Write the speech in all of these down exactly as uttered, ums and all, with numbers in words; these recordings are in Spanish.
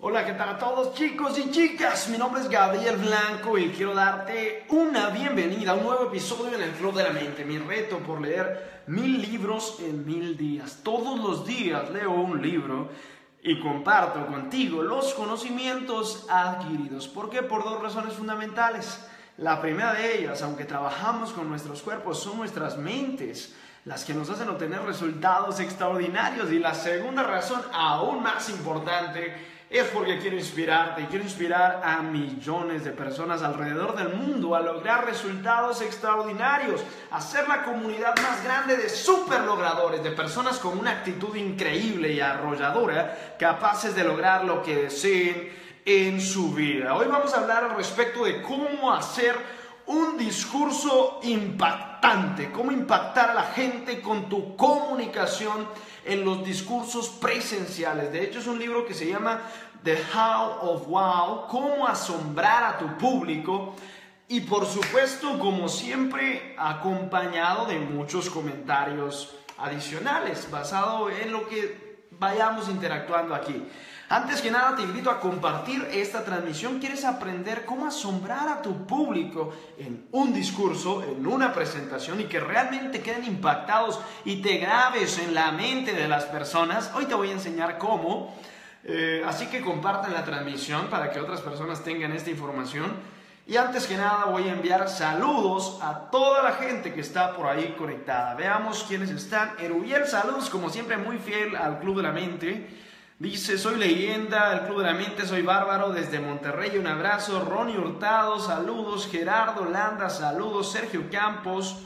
Hola, ¿qué tal a todos, chicos y chicas? Mi nombre es Gabriel Blanco y quiero darte una bienvenida a un nuevo episodio en el Club de la Mente. Mi reto por leer mil libros en mil días. Todos los días leo un libro y comparto contigo los conocimientos adquiridos. ¿Por qué? Por dos razones fundamentales. La primera de ellas, aunque trabajamos con nuestros cuerpos, son nuestras mentes las que nos hacen obtener resultados extraordinarios. Y la segunda razón, aún más importante, es porque quiero inspirarte y quiero inspirar a millones de personas alrededor del mundo a lograr resultados extraordinarios, a ser la comunidad más grande de superlogradores, de personas con una actitud increíble y arrolladora, capaces de lograr lo que deseen en su vida. Hoy vamos a hablar al respecto de cómo hacer un discurso impactante, cómo impactar a la gente con tu comunicación en los discursos presenciales. De hecho, es un libro que se llama The How of Wow, cómo asombrar a tu público, y por supuesto, como siempre, acompañado de muchos comentarios adicionales, basado en lo que vayamos interactuando aquí. Antes que nada, te invito a compartir esta transmisión. ¿Quieres aprender cómo asombrar a tu público en un discurso, en una presentación, y que realmente queden impactados y te grabes en la mente de las personas? Hoy te voy a enseñar cómo. Eh, así que compartan la transmisión para que otras personas tengan esta información. Y antes que nada, voy a enviar saludos a toda la gente que está por ahí conectada. Veamos quiénes están. Erubiel, saludos, como siempre, muy fiel al Club de la Mente. Dice, soy leyenda, el Club de la Mente, soy bárbaro, desde Monterrey, un abrazo. Ronnie Hurtado, saludos. Gerardo Landa, saludos. Sergio Campos,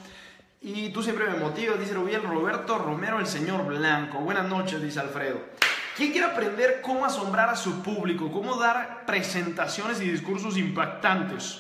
y tú siempre me motivas, dice Rubiel. Roberto Romero, el señor Blanco, buenas noches, dice Alfredo. ¿Quién quiere aprender cómo asombrar a su público? Cómo dar presentaciones y discursos impactantes.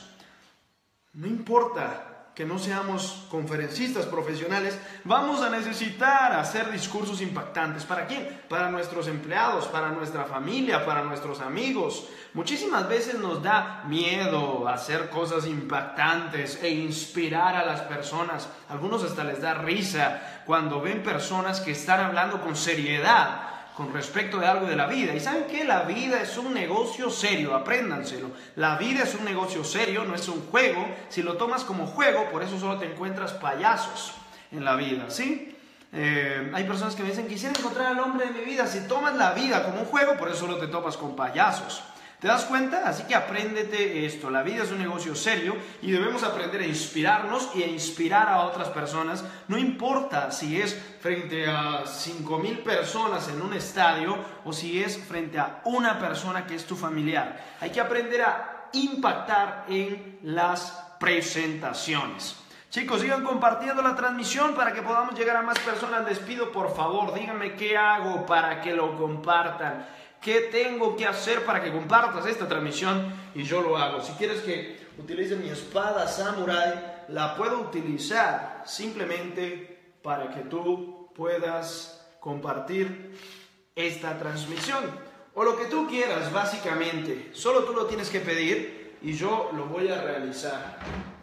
No importa que no seamos conferencistas profesionales, vamos a necesitar hacer discursos impactantes. ¿Para quién? Para nuestros empleados, para nuestra familia, para nuestros amigos. Muchísimas veces nos da miedo hacer cosas impactantes e inspirar a las personas. A algunos hasta les da risa cuando ven personas que están hablando con seriedad con respecto de algo de la vida. ¿Y saben qué? La vida es un negocio serio, apréndanselo. La vida es un negocio serio, no es un juego. Si lo tomas como juego, por eso solo te encuentras payasos en la vida, ¿sí? Eh, hay personas que me dicen, quisiera encontrar al hombre de mi vida. Si tomas la vida como un juego, por eso solo te topas con payasos. ¿Te das cuenta? Así que apréndete esto. La vida es un negocio serio y debemos aprender a inspirarnos y a inspirar a otras personas. No importa si es frente a cinco mil personas en un estadio o si es frente a una persona que es tu familiar. Hay que aprender a impactar en las presentaciones. Chicos, sigan compartiendo la transmisión para que podamos llegar a más personas. Les pido, por favor, díganme qué hago para que lo compartan. ¿Qué tengo que hacer para que compartas esta transmisión? Y yo lo hago. Si quieres que utilice mi espada samurai, la puedo utilizar simplemente para que tú puedas compartir esta transmisión. O lo que tú quieras, básicamente. Solo tú lo tienes que pedir y yo lo voy a realizar.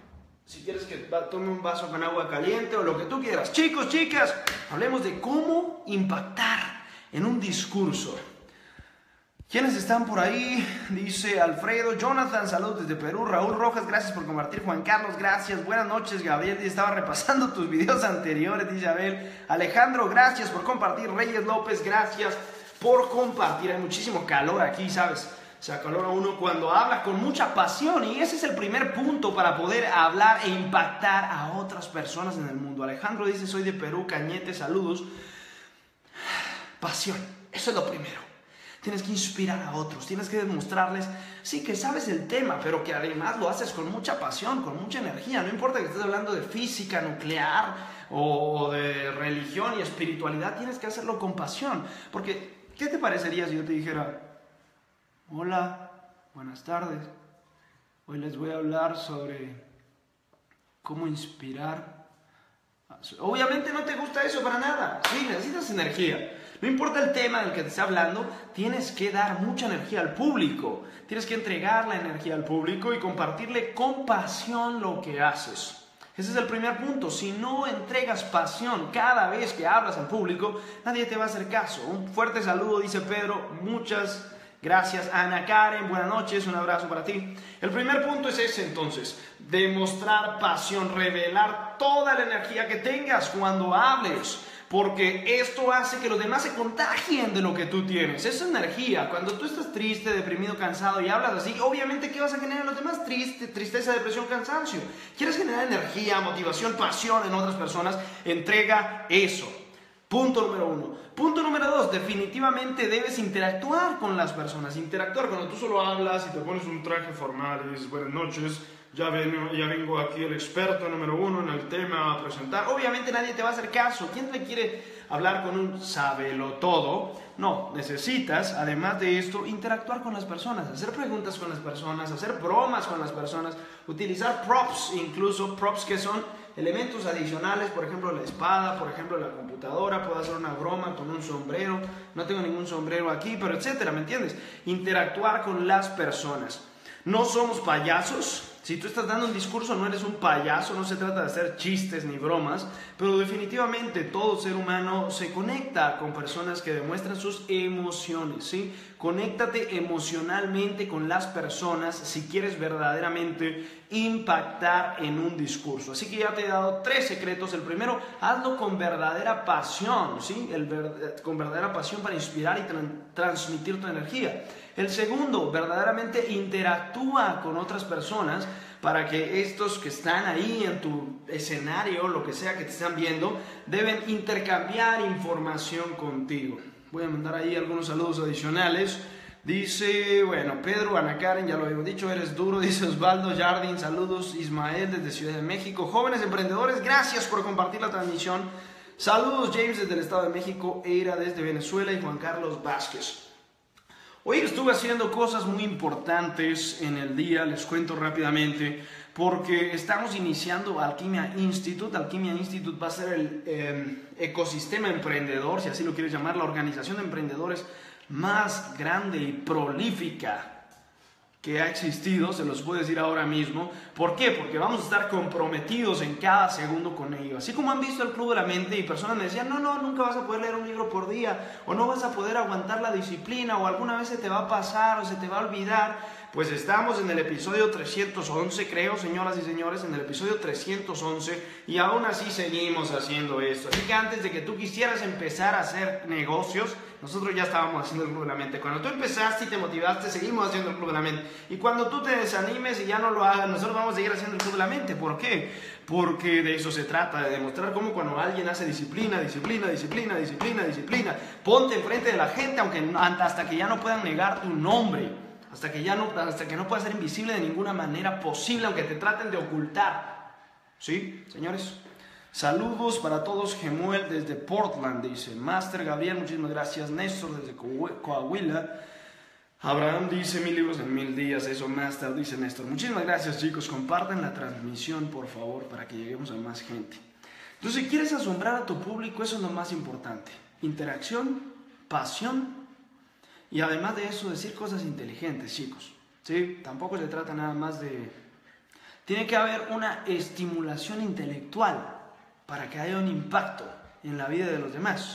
Si quieres que tome un vaso con agua caliente o lo que tú quieras. Chicos, chicas, hablemos de cómo impactar en un discurso. ¿Quiénes están por ahí? Dice Alfredo, Jonathan, saludos desde Perú. Raúl Rojas, gracias por compartir. Juan Carlos, gracias. Buenas noches, Gabriel. Estaba repasando tus videos anteriores, dice Abel. Alejandro, gracias por compartir. Reyes López, gracias por compartir. Hay muchísimo calor aquí, ¿sabes? Se acalora uno cuando habla con mucha pasión, y ese es el primer punto para poder hablar e impactar a otras personas en el mundo. Alejandro dice, soy de Perú, Cañete, saludos. Pasión, eso es lo primero. Tienes que inspirar a otros, tienes que demostrarles, sí, que sabes el tema, pero que además lo haces con mucha pasión, con mucha energía. No importa que estés hablando de física nuclear o de religión y espiritualidad, tienes que hacerlo con pasión. Porque, ¿qué te parecería si yo te dijera, hola, buenas tardes, hoy les voy a hablar sobre cómo inspirar? Obviamente no te gusta eso para nada, sí, necesitas energía. No importa el tema del que te esté hablando, tienes que dar mucha energía al público. Tienes que entregar la energía al público y compartirle con pasión lo que haces. Ese es el primer punto. Si no entregas pasión cada vez que hablas al público, nadie te va a hacer caso. Un fuerte saludo, dice Pedro. Muchas Gracias, Ana Karen, buenas noches, un abrazo para ti. El primer punto es ese entonces, demostrar pasión, revelar toda la energía que tengas cuando hables, porque esto hace que los demás se contagien de lo que tú tienes. Esa energía, cuando tú estás triste, deprimido, cansado y hablas así, obviamente, ¿qué vas a generar en los demás? Triste, tristeza, depresión, cansancio. ¿Quieres generar energía, motivación, pasión en otras personas? Entrega eso. Punto número uno. Punto número dos, definitivamente debes interactuar con las personas. Interactuar cuando tú solo hablas y te pones un traje formal y dices buenas noches, ya vengo, ya vengo aquí el experto número uno en el tema a presentar. Obviamente nadie te va a hacer caso. ¿Quién te quiere hablar con un sabelotodo? No, necesitas, además de esto, interactuar con las personas, hacer preguntas con las personas, hacer bromas con las personas, utilizar props, incluso props que son elementos adicionales, por ejemplo la espada, por ejemplo la computadora, puedo hacer una broma con un sombrero, no tengo ningún sombrero aquí, pero etcétera, ¿me entiendes? Interactuar con las personas. No somos payasos. Si tú estás dando un discurso, no eres un payaso, no se trata de hacer chistes ni bromas, pero definitivamente todo ser humano se conecta con personas que demuestran sus emociones, ¿sí? Conéctate emocionalmente con las personas si quieres verdaderamente impactar en un discurso. Así que ya te he dado tres secretos. El primero, hazlo con verdadera pasión, ¿sí? El ver, con verdadera pasión para inspirar y tra- transmitir tu energía. El segundo, verdaderamente interactúa con otras personas para que estos que están ahí en tu escenario, lo que sea que te están viendo, deben intercambiar información contigo. Voy a mandar ahí algunos saludos adicionales. Dice, bueno, Pedro, Ana Karen, ya lo habíamos dicho, eres duro, dice Osvaldo Jardín, saludos, Ismael desde Ciudad de México. Jóvenes emprendedores, gracias por compartir la transmisión. Saludos, James desde el Estado de México, Eira desde Venezuela y Juan Carlos Vázquez. Hoy estuve haciendo cosas muy importantes en el día, les cuento rápidamente, porque estamos iniciando Alquimia Institute. Alquimia Institute va a ser el eh, ecosistema emprendedor, si así lo quieres llamar, la organización de emprendedores más grande y prolífica que ha existido, se los puedo decir ahora mismo. ¿Por qué? Porque vamos a estar comprometidos en cada segundo con ello. Así como han visto el Club de la Mente y personas me decían, no, no, nunca vas a poder leer un libro por día, o no vas a poder aguantar la disciplina, o alguna vez se te va a pasar, o se te va a olvidar. Pues estamos en el episodio trescientos once, creo, señoras y señores, en el episodio trescientos once, y aún así seguimos haciendo esto. Así que antes de que tú quisieras empezar a hacer negocios, nosotros ya estábamos haciendo el Club de la Mente. Cuando tú empezaste y te motivaste, seguimos haciendo el Club de la Mente. Y cuando tú te desanimes y ya no lo hagas, nosotros vamos a seguir haciendo el Club de la Mente. ¿Por qué? Porque de eso se trata, de demostrar cómo cuando alguien hace disciplina, disciplina, disciplina, disciplina, disciplina, ponte enfrente de la gente aunque, hasta que ya no puedan negar tu nombre. Hasta que, ya no, hasta que no pueda ser invisible de ninguna manera posible, aunque te traten de ocultar. ¿Sí, señores? Saludos para todos. Gemuel desde Portland, dice. Master Gabriel, muchísimas gracias. Néstor desde Coahuila. Abraham dice, mil libros en mil días. Eso, Master, dice Néstor. Muchísimas gracias, chicos. Compartan la transmisión, por favor, para que lleguemos a más gente. Entonces, si quieres asombrar a tu público, eso es lo más importante. Interacción, pasión. Y además de eso, decir cosas inteligentes, chicos. ¿Sí? Tampoco se trata nada más de... Tiene que haber una estimulación intelectual para que haya un impacto en la vida de los demás.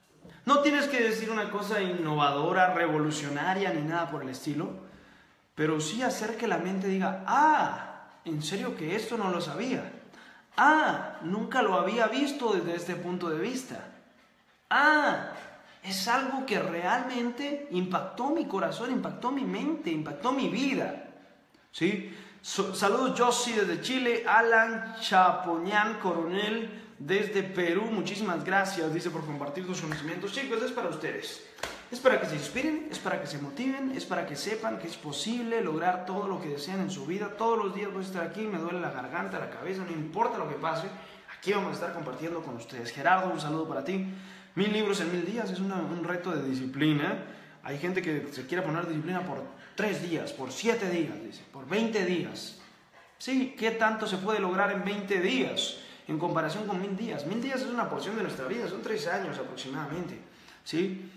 No tienes que decir una cosa innovadora, revolucionaria, ni nada por el estilo, pero sí hacer que la mente diga, ah, en serio que esto no lo sabía. Ah, nunca lo había visto desde este punto de vista. Ah, es algo que realmente impactó mi corazón, impactó mi mente, impactó mi vida. ¿Sí? So, saludos, Josie desde Chile, Alan Chapoñán Coronel desde Perú. Muchísimas gracias, dice, por compartir tus conocimientos. Chicos, es para ustedes. Es para que se inspiren, es para que se motiven, es para que sepan que es posible lograr todo lo que desean en su vida. Todos los días voy a estar aquí, me duele la garganta, la cabeza, no importa lo que pase. Aquí vamos a estar compartiendo con ustedes. Gerardo, un saludo para ti. Mil libros en mil días es una, un reto de disciplina. Hay gente que se quiere poner disciplina por tres días, por siete días, dice, por veinte días. Sí, ¿qué tanto se puede lograr en veinte días en comparación con mil días? Mil días es una porción de nuestra vida, son tres años aproximadamente. ¿Sí?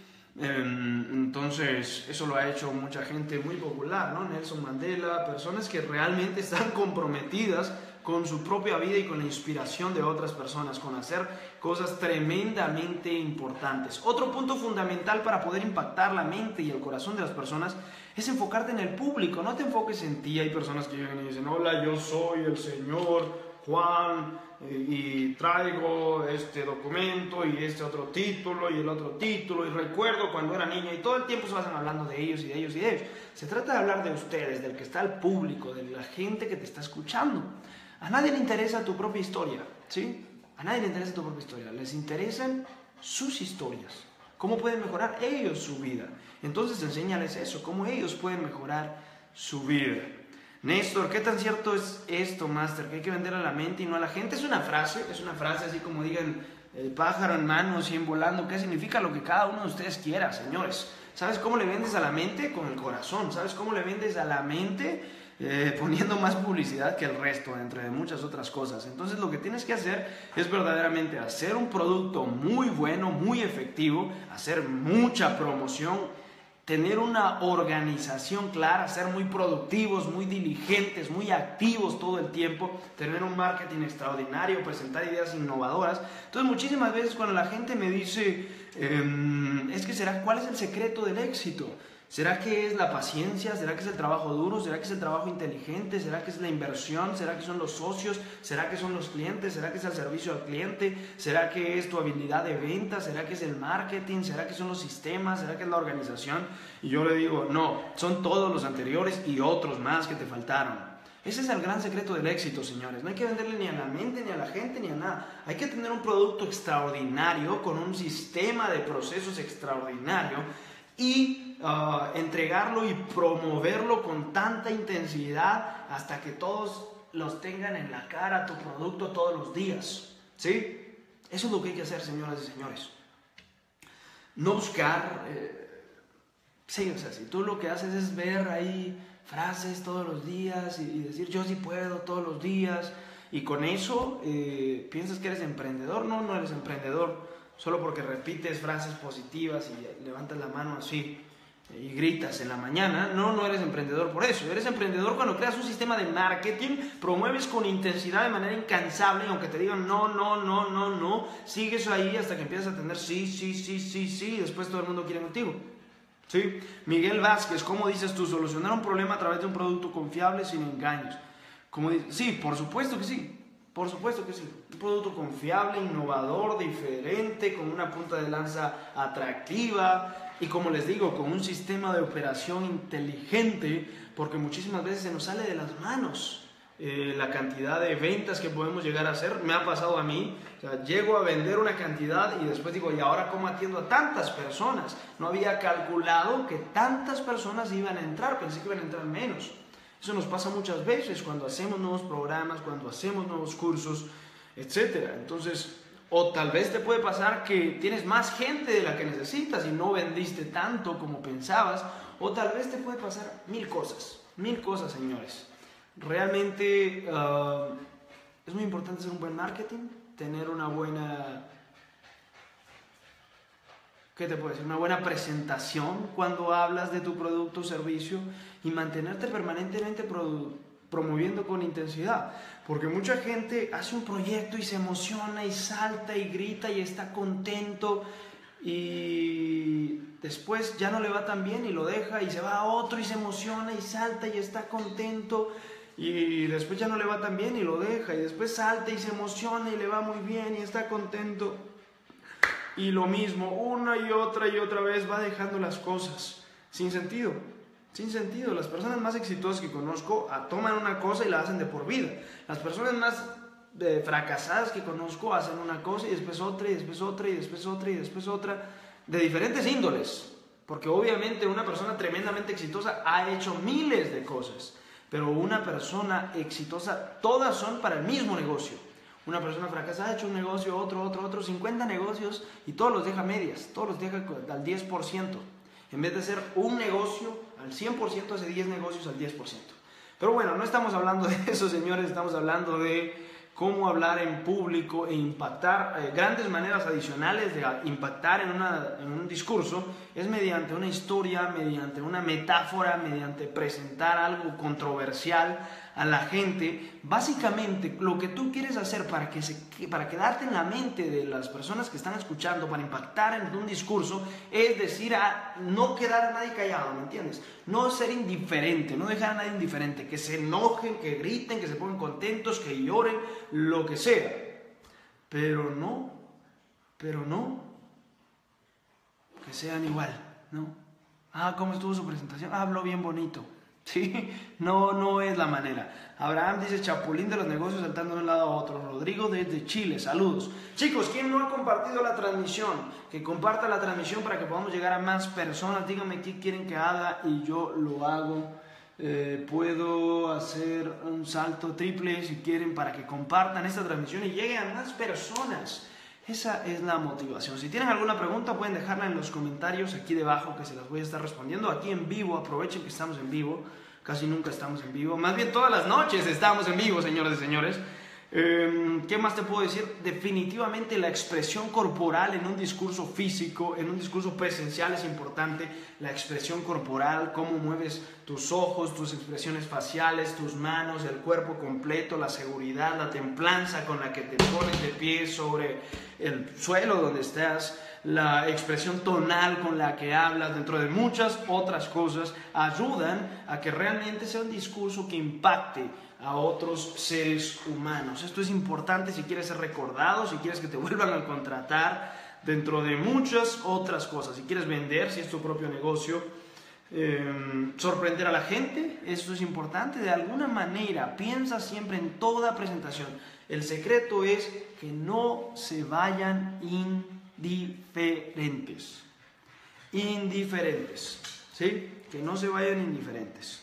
Entonces, eso lo ha hecho mucha gente muy popular, ¿no? Nelson Mandela, personas que realmente están comprometidas con su propia vida y con la inspiración de otras personas, con hacer cosas tremendamente importantes. Otro punto fundamental para poder impactar la mente y el corazón de las personas es enfocarte en el público. No te enfoques en ti. Hay personas que llegan y dicen, hola, yo soy el señor Juan y traigo este documento y este otro título y el otro título y recuerdo cuando era niña, y todo el tiempo se pasan hablando de ellos y de ellos y de ellos. Se trata de hablar de ustedes, del que está al público, de la gente que te está escuchando. A nadie le interesa tu propia historia, ¿sí? A nadie le interesa tu propia historia, les interesan sus historias, cómo pueden mejorar ellos su vida. Entonces enséñales eso, cómo ellos pueden mejorar su vida. Néstor, ¿qué tan cierto es esto, Master? Que hay que vender a la mente y no a la gente. Es una frase, es una frase así como digan, el pájaro en mano, cien volando. ¿Qué significa? Lo que cada uno de ustedes quiera, señores. ¿Sabes cómo le vendes a la mente? Con el corazón. ¿Sabes cómo le vendes a la mente? Eh, poniendo más publicidad que el resto, entre muchas otras cosas. Entonces lo que tienes que hacer es verdaderamente hacer un producto muy bueno, muy efectivo, hacer mucha promoción, tener una organización clara, ser muy productivos, muy diligentes, muy activos todo el tiempo, tener un marketing extraordinario, presentar ideas innovadoras. Entonces muchísimas veces cuando la gente me dice, eh, es que será, ¿cuál es el secreto del éxito? ¿Será que es la paciencia? ¿Será que es el trabajo duro? ¿Será que es el trabajo inteligente? ¿Será que es la inversión? ¿Será que son los socios? ¿Será que son los clientes? ¿Será que es el servicio al cliente? ¿Será que es tu habilidad de venta? ¿Será que es el marketing? ¿Será que son los sistemas? ¿Será que es la organización? Y yo le digo, no, son todos los anteriores y otros más que te faltaron. Ese es el gran secreto del éxito, señores. No hay que venderle ni a la mente, ni a la gente, ni a nada. Hay que tener un producto extraordinario con un sistema de procesos extraordinario y uh, entregarlo y promoverlo con tanta intensidad hasta que todos los tengan en la cara tu producto todos los días, ¿sí? Eso es lo que hay que hacer, señoras y señores. No buscar, eh, sí, o sea, si tú lo que haces es ver ahí frases todos los días y, y decir yo sí puedo todos los días y con eso eh, piensas que eres emprendedor, no, no eres emprendedor. Solo porque repites frases positivas y levantas la mano así y gritas en la mañana, no, no eres emprendedor por eso. Eres emprendedor cuando creas un sistema de marketing, promueves con intensidad de manera incansable, y aunque te digan no, no, no, no, no, sigues ahí hasta que empiezas a tener sí, sí, sí, sí, sí, y después todo el mundo quiere contigo. ¿Sí? Miguel Vázquez, ¿cómo dices tú? Solucionar un problema a través de un producto confiable sin engaños. ¿Cómo dices? Sí, por supuesto que sí. Por supuesto que sí, un producto confiable, innovador, diferente, con una punta de lanza atractiva y como les digo, con un sistema de operación inteligente, porque muchísimas veces se nos sale de las manos eh, la cantidad de ventas que podemos llegar a hacer. Me ha pasado a mí, o sea, llego a vender una cantidad y después digo, ¿y ahora cómo atiendo a tantas personas? No había calculado que tantas personas iban a entrar, pensé que iban a entrar menos. Eso nos pasa muchas veces cuando hacemos nuevos programas, cuando hacemos nuevos cursos, etcétera. Entonces, o tal vez te puede pasar que tienes más gente de la que necesitas y no vendiste tanto como pensabas, o tal vez te puede pasar mil cosas, mil cosas, señores. Realmente uh, es muy importante hacer un buen marketing, tener una buena... ¿Qué te puedo decir? Una buena presentación cuando hablas de tu producto o servicio y mantenerte permanentemente pro, promoviendo con intensidad. Porque mucha gente hace un proyecto y se emociona y salta y grita y está contento y después ya no le va tan bien y lo deja y se va a otro y se emociona y salta y está contento y después ya no le va tan bien y lo deja y después salta y se emociona y le va muy bien y está contento. Y lo mismo, una y otra y otra vez va dejando las cosas sin sentido, sin sentido. Las personas más exitosas que conozco a, toman una cosa y la hacen de por vida. Las personas más eh, fracasadas que conozco hacen una cosa y después otra y después otra y después otra y después otra, de diferentes índoles. Porque obviamente una persona tremendamente exitosa ha hecho miles de cosas, pero una persona exitosa, todas son para el mismo negocio. Una persona fracasada ha hecho un negocio, otro, otro, otro, cincuenta negocios y todos los deja a medias, todos los deja al diez por ciento. En vez de hacer un negocio al cien por ciento, hace diez negocios al diez por ciento. Pero bueno, no estamos hablando de eso, señores, estamos hablando de cómo hablar en público e impactar. Eh, grandes maneras adicionales de impactar en, una, en un discurso es mediante una historia, mediante una metáfora, mediante presentar algo controversial, a la gente. Básicamente, lo que tú quieres hacer para, que se, para quedarte en la mente de las personas que están escuchando, para impactar en un discurso, es decir, a no quedar a nadie callado, ¿me entiendes? No ser indiferente, no dejar a nadie indiferente, que se enojen, que griten, que se pongan contentos, que lloren, lo que sea. Pero no, pero no, que sean igual, ¿no? Ah, ¿cómo estuvo su presentación? Ah, habló bien bonito. Sí, no, no es la manera. Abraham dice, chapulín de los negocios saltando de un lado a otro. Rodrigo desde Chile, saludos. Chicos, ¿quién no ha compartido la transmisión? Que comparta la transmisión para que podamos llegar a más personas. Díganme qué quieren que haga y yo lo hago. Eh, puedo hacer un salto triple si quieren para que compartan esta transmisión y lleguen a más personas. Esa es la motivación. Si tienen alguna pregunta pueden dejarla en los comentarios aquí debajo, que se las voy a estar respondiendo aquí en vivo. Aprovechen que estamos en vivo. Casi nunca estamos en vivo. Más bien todas las noches estamos en vivo, señores y señores. Eh, ¿Qué más te puedo decir? Definitivamente la expresión corporal en un discurso físico, en un discurso presencial es importante. La expresión corporal, cómo mueves tus ojos, tus expresiones faciales, tus manos, el cuerpo completo, la seguridad, la templanza con la que te pones de pie sobre el suelo donde estás, la expresión tonal con la que hablas, dentro de muchas otras cosas, ayudan a que realmente sea un discurso que impacte a otros seres humanos. Esto es importante si quieres ser recordado, si quieres que te vuelvan a contratar, dentro de muchas otras cosas. Si quieres vender, si es tu propio negocio, eh, sorprender a la gente, esto es importante. De alguna manera, piensa siempre en toda presentación. El secreto es que no se vayan indiferentes. Indiferentes, ¿sí? Que no se vayan indiferentes.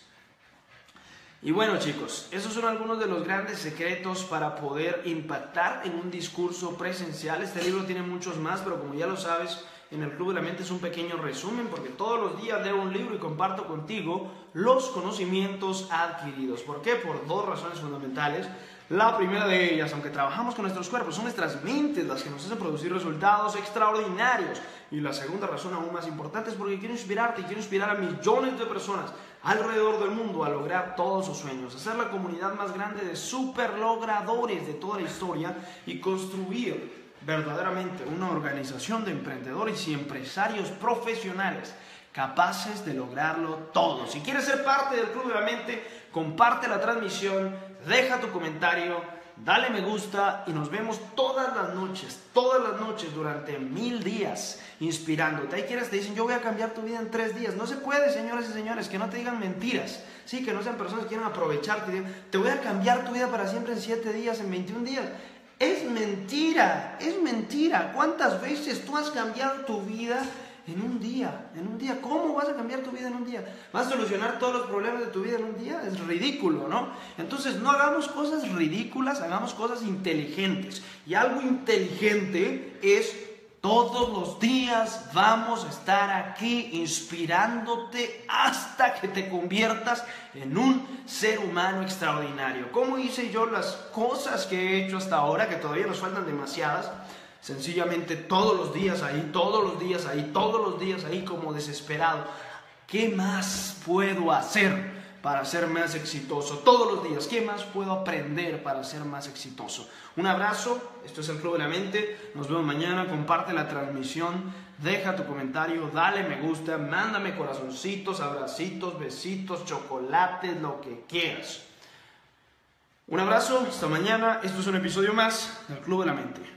Y bueno, chicos, esos son algunos de los grandes secretos para poder impactar en un discurso presencial. Este libro tiene muchos más, pero como ya lo sabes, en el Club de la Mente es un pequeño resumen, porque todos los días leo un libro y comparto contigo los conocimientos adquiridos. ¿Por qué? Por dos razones fundamentales. La primera de ellas, aunque trabajamos con nuestros cuerpos, son nuestras mentes las que nos hacen producir resultados extraordinarios. Y la segunda razón, aún más importante, es porque quiero inspirarte y quiero inspirar a millones de personas alrededor del mundo a lograr todos sus sueños, hacer la comunidad más grande de superlogradores de toda la historia y construir verdaderamente una organización de emprendedores y empresarios profesionales capaces de lograrlo todo. Si quieres ser parte del Club de la Mente, comparte la transmisión, deja tu comentario, dale me gusta y nos vemos todas las noches, todas las noches durante mil días inspirándote. Hay quienes te dicen, yo voy a cambiar tu vida en tres días. No se puede, señores y señores, que no te digan mentiras. Sí, que no sean personas que quieran aprovecharte y digan, te voy a cambiar tu vida para siempre en siete días, en veintiún días. Es mentira, es mentira. ¿Cuántas veces tú has cambiado tu vida en un día? En un día, ¿cómo vas a cambiar tu vida en un día? ¿Vas a solucionar todos los problemas de tu vida en un día? Es ridículo, ¿no? Entonces, no hagamos cosas ridículas, hagamos cosas inteligentes. Y algo inteligente es, todos los días vamos a estar aquí inspirándote hasta que te conviertas en un ser humano extraordinario. ¿Cómo hice yo las cosas que he hecho hasta ahora, que todavía nos faltan demasiadas? Sencillamente todos los días ahí, todos los días ahí, todos los días ahí como desesperado. ¿Qué más puedo hacer para ser más exitoso? Todos los días, ¿qué más puedo aprender para ser más exitoso? Un abrazo, esto es el Club de la Mente, nos vemos mañana, comparte la transmisión, deja tu comentario, dale me gusta, mándame corazoncitos, abracitos, besitos, chocolates, lo que quieras. Un abrazo, hasta mañana, esto es un episodio más del Club de la Mente.